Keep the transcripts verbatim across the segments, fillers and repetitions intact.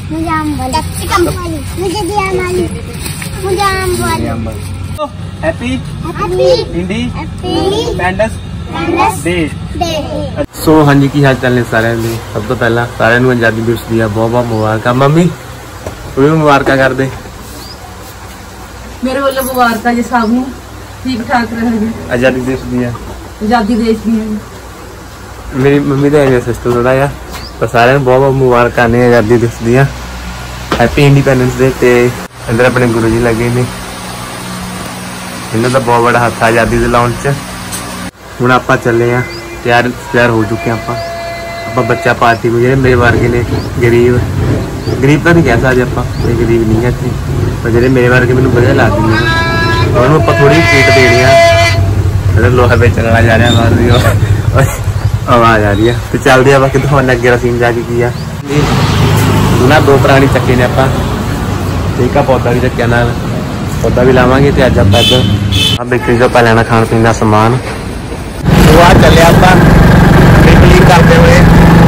मुझे आम वाली, कैप्सिकम वाली, मुझे भी आम वाली, मुझे आम वाली। Happy independence day. सो हाँ जी, की हाल चाल ने सारे ने। सब तो पहला सारे आजादी दिवस दी बहुत बहुत मुबारक। मम्मी तुम्हें मुबारक कर दे। मेरे वालों मुबारक जी सब नूं, ठीक ठाक रहे। आजादी दिवस दी आजादी देश दी। मेरी मम्मी तो है सिस्टर थोड़ा या, पर सारे बहुत बहुत मुबारक ने आजादी दिवस दी। Happy independence day. ते इधर अपने गुरु जी लगे ने, इन्हों का बहुत बड़ा हाथ आजादी के लाने च। हुण आपां चले आ, तैयार तैयार हो चुके हैं आप आप बच्चा पार्टी को। जो मेरे वर्गे ने गरीब गरीब तो नहीं कह सकते आप, गरीब नहीं है इतने, पर जो मेरे वर्गे मैंने वजह लगते हैं उन्होंने आप थोड़ी सीट देनी है। लोहा बेचने वाला जा रहा है, आवाज आ रही है तो चलते हैं बाकी दिखाने अगे रसीन जाके किया ना। दो पुरानी चक्के ने आप, ठीक है पौधा भी चक्या नाल, पौधा भी लावांगे। तो अज आप इधर आप बेकरी चों लेना खाण पीन का समान। तो आ चले आप क्लीन करते हुए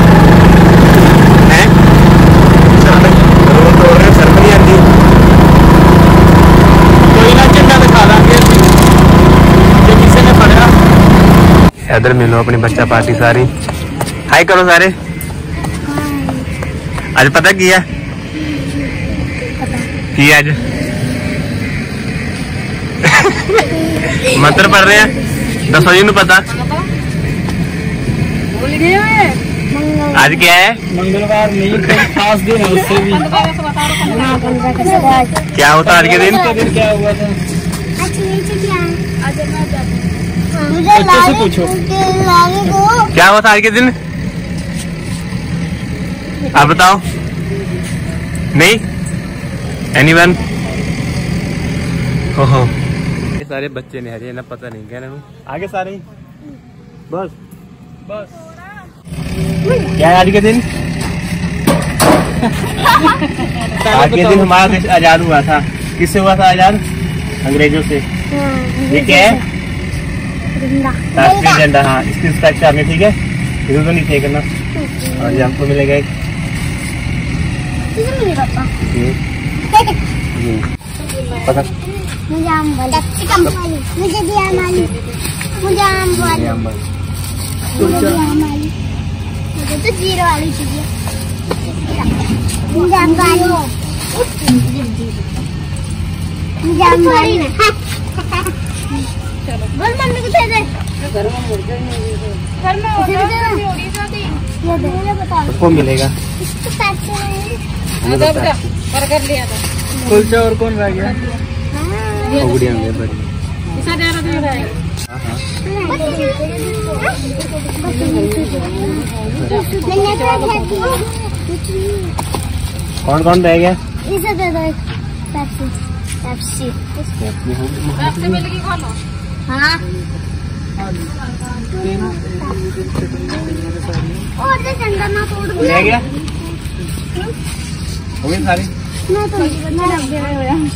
हैं, रोड तोड़ रहे शर्म नहीं आती। कोई ना झंडा दिखा देंगे जो किसी ने पढ़ा। इधर मिलो अपनी बच्चा पार्टी सारी। हाय करो सारे। आज पता की है की आज मंत्र पढ़ रहे हैं। दसो जी पता आज क्या है? मंगलवार नहीं तो खास दिन है, उससे भी क्या होता आज के दिन? क्या हुआ था? बच्चे से पूछो क्या हुआ था आज के दिन? आप बताओ। नहीं एनीवन? ओहो सारे बच्चे ने हरे ना, पता नहीं क्या ना। आगे सारे ही बस बस क्या है आज के दिन? आज के दिन हमारा देश आजाद हुआ था। किससे हुआ था आजाद? अंग्रेजों से। ये क्या है? राष्ट्रीय झंडा। हाँ इसकी स्ट्रक्चर में, ठीक है, इधर तो नहीं फेंकना। और ये हमको मिलेगा एक पता। मुझे आम वाली, कैप्सिकम वाली, मुझे भी आम वाली, मुझे आम वाली, मुझे भी आम वाली, मुझे तो जीरो वाली चाहिए। मुझे आम वाली, मुझे आम वाली। बोल मम्मी को दे दे। घर में मुर्गा नहीं है, घर में होगा ये दे, मुझे बता। उसको मिलेगा इसको पैसे बर्गर लिया था। कुलचा और कौन रह गया? उगड़ियां हैं बड़ी। इसा दे रहा दे रहा है। हां हां कौन कौन रह गया? इसे दे दो एक पेप्सी। पेप्सी पेप्सी मिलेगी, खा लो। हाँ और तो चंदा ना तोड़ दिया। रह गया हो गई सारी। मैं तो मैं रख दे रहा हूं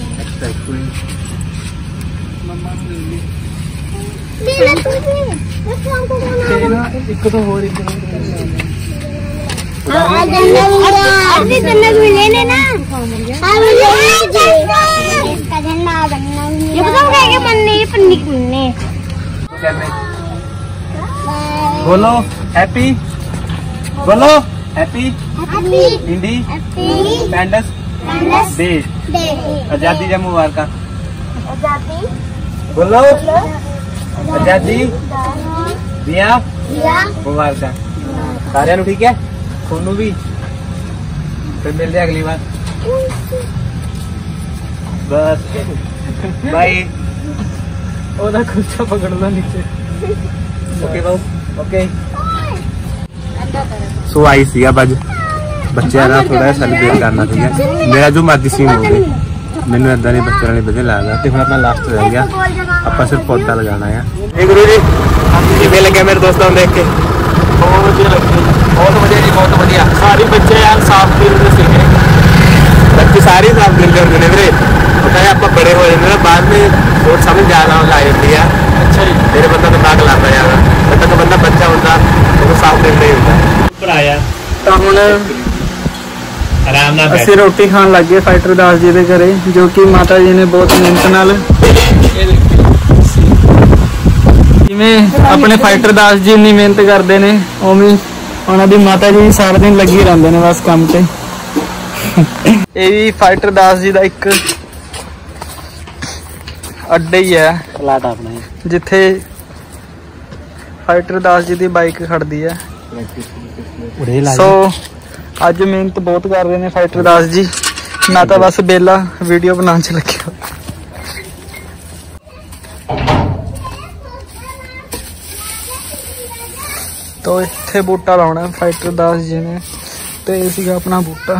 दे तू भी मैं फोन को तेरा एक तो हो रही है। हां अभी जन्नत मिले ने ना। हां मुझे इसका झंडा बनना। ये बताओ क्या क्या बनने, ये पन्नी बनने। बोलो हैप्पी, बोलो हैप्पी हैप्पी इंडिपेंडेंस डे। आजादी जब मुबारक। आजादी बोलो आजादी दिया मुबारक सारे। ठीक है सोनू भी। फिर मिलते अगली बार। बस बाय। ओदा कुर्ता पकड़ लो नीचे। ओके बाबू ओके। सो आई सी अब अज बच्चों का थोड़ा सैलीब्रेट करना चाहिए। मेरा जो मर्जी सीन हो गई, मैंने इदा नहीं बच्चों ने बदे लगा। तो हम अपना लास्ट रह गया, आप सिर्फ पौधा लगाना है। ए गुरु जी किवें लगे मेरे दोस्तों को देख के? बहुत बढ़िया लगे, बहुत बढ़िया जी, बहुत बढ़िया। सारे बच्चे यार साफ दिल से सीखे। बच्चे सारे साफ दिल के होंगे ने वीरे। पता है आप बड़े हो जाते बाद में सोच समझ ज्यादा ला जाती है। अच्छा जी मेरे बंदा तो नाक लाता ज्यादा, जब तक बंदा बच्चा होता तो साफ दिल नहीं होता। आया तो हुण आराम नाल ਅਸੀਂ ਰੋਟੀ ਖਾਣ ਲੱਗੇ ਫਾਈਟਰ ਦਾਸ ਜੀ ਦੇ ਘਰੇ, ਜੋ ਕਿ ਮਾਤਾ ਜੀ ਨੇ ਬਹੁਤ ਮਿਹਨਤ ਨਾਲ ਜਿਵੇਂ ਆਪਣੇ ਫਾਈਟਰ ਦਾਸ ਜੀ ਇੰਨੀ ਮਿਹਨਤ ਕਰਦੇ ਨੇ ਉਵੇਂ ਉਹਨਾਂ ਦੀ ਮਾਤਾ ਜੀ ਸਾਰਾ ਦਿਨ ਲੱਗੀ ਰਹਿੰਦੇ ਨੇ ਬਸ ਕੰਮ ਤੇ। ਇਹ ਵੀ ਫਾਈਟਰ ਦਾਸ ਜੀ ਦਾ ਇੱਕ ਅੱਡਾ ਹੀ ਹੈ ਪਲਾਟ ਆਪਣਾ ਜਿੱਥੇ ਫਾਈਟਰ ਦਾਸ ਜੀ ਦੀ ਬਾਈਕ ਖੜਦੀ ਹੈ। ਸੋ ਅੱਜ ਮਿਹਨਤ ਬਹੁਤ ਕਰ ਰਹੇ ਨੇ ਫਾਈਟਰ ਦਾਸ ਜੀ, ਮੈਂ ਤਾਂ ਬਸ ਬੇਲਾ ਵੀਡੀਓ ਬਣਾਉਣ ਚ ਲੱਗਿਆ। तो इत्थे बूटा लाना फाइटर दास जी ने, तो ये सीगा अपना बूटा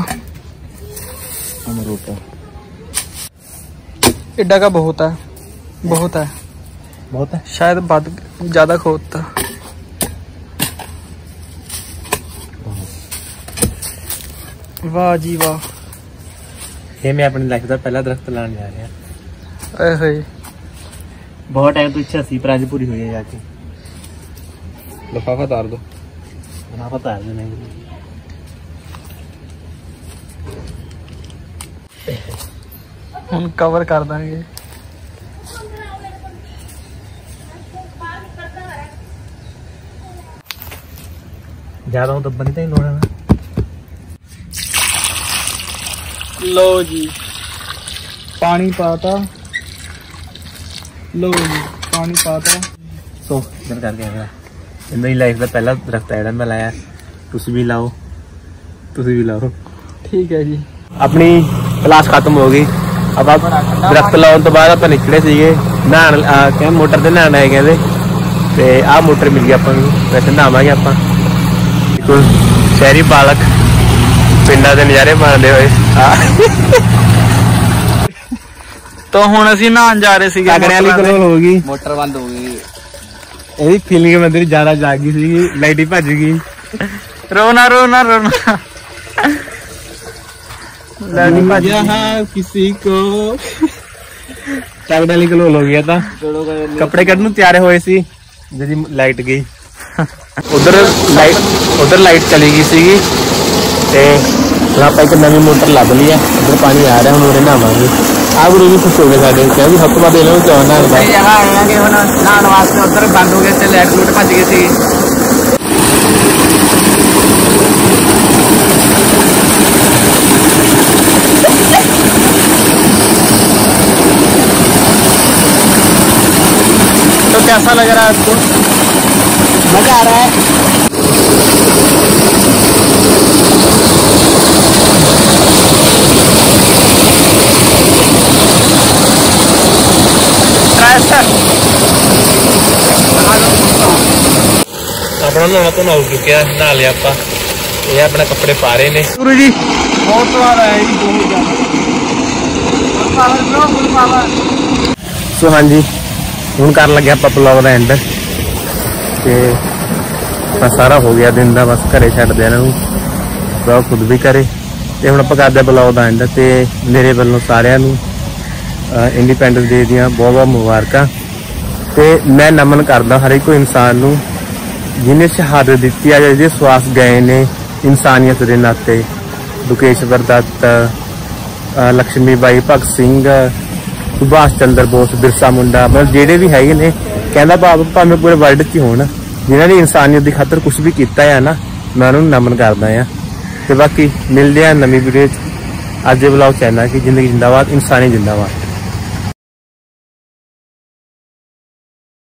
एडा का बहुत है, बहुत है, बहुत है, शायद बद ज्यादा खोदता। वाह जी वाह, ये मैं अपनी लाइफ का पहला दरख्त लाने जा रहा। अरे हाय बहुत टाइम तो इच्छा सी पर आज पूरी हुई है जाके। लिफाफा तार दो, लिफाफा तार दो नहीं हम कवर कर देंगे। ज्यादा हो तो बनता ही लोड़ा ना। लो जी पानी पाता, लो जी पानी पाता। सो इधर करके आया मेरी लाइफ का पहला दरख्त है मैं लाया, तुसी भी लाओ, तुसी भी लाओ। ठीक है जी, अपनी क्लास खत्म हो गई, अब आप दरख्त लाने तो बाद आप निकले सीगे नहान, क्या मोटर से नहान आए कहते, ते आ मोटर मिल गई अपन वैसे नहावांगे आप। बिल्कुल शहरी बालक पिंडा के नज़ारे मारते हुए। तो हुण असीं नहान जा रहे सीगे, हो गई मोटर बंद हो गई। ਇਹਦੀ ਫੀਲਿੰਗ ਮੇਰੀ ਜ਼ਿਆਦਾ ਜਾਗ ਗਈ ਸੀ, ਲਾਈਟ ਹੀ ਭੱਜ ਗਈ। रोना रोना रोना लाइट भज गई। यहाँ किसी को ਟਾਗ ਡਾਲੀ ਕਲੋਲ ਹੋ ਗਿਆ ਤਾਂ ਕੱਪੜੇ ਕੱਢਣ ਨੂੰ ਤਿਆਰ ਹੋਏ ਸੀ ਜਿਹੜੀ ਲਾਈਟ ਗਈ। ਉਧਰ ਲਾਈਟ ਉਧਰ ਲਾਈਟ ਚਲੀ ਗਈ ਸੀਗੀ ਤੇ ਹੁਣ ਆਪਾਂ ਇੱਕ ਨਵੀਂ ਮੋਟਰ ਲੱਭ ਲਈ ਆ। ਉਧਰ ਪਾਣੀ ਆ ਰਿਹਾ, ਹੁਣ ਉਹਦੇ ਨਹਾਵਾਂਗੇ। ਆ ਗੁਰੂ ਜੀ ਖੁਸ਼ ਹੋ ਗਏ ਸਾਡੇ, ਕਹਿੰਦੇ ਸਭ ਤੋਂ ਵੱਧ ਇਹਨਾਂ ਨੂੰ ਚਾਹ ਨਹਾਉਣ ਦਾ। ਜਗ੍ਹਾ ਆਏਗੇ ਹੁਣ ਨਹਾਉਣ ਵਾਸਤੇ, ਉਧਰ ਬੰਦ ਹੋ ਗਏ ਤੇ ਲਾਈਟ ਲੂਟ ਭੱਜ ਗਈ ਸੀ। तो कैसा लग रहा है आपको? मजा आ रहा है। अपना नहा तो नहा चुके, नहा लिया आप, ये अपने कपड़े पा रहे ने। गुरु जी बहुत बार आया जी, बहुत सो हाँ जी हूँ कर लगे आप ब्लॉग का एंड, बस सारा हो गया दिन का, बस घरे छड्ड दे इन्हां नूं, ब्लॉग खुद भी करे। तो हुण आपां करदे ब्लॉग का एंड, ते मेरे वालों सारिआं नूं इंडिपेंडेंस डे दीआं बहुत बहुत मुबारकां। ते मैं नमन करदा हर एक इंसान नूं जिन्हें शहादत दी है, जिहदे स्वास गए ने इंसानियत के नाते। दुकेश्वर दत्त, लक्ष्मी बाई, भगत सिंह, सुभाष चंद्र बोस, बिरसा मुंडा, मतलब जेडे भी है ने, कहना भाव भावें पूरे वर्ल्ड च होण, जिन्होंने इंसानियत की खातर कुछ भी किया है ना, मैं उन्होंने नमन करदा आ। तो बाकी मिलते हैं नवीं वीडियो। अज ब्लॉग चैनल की जिंदगी जिंदाबाद, इंसानी जिंदाबाद।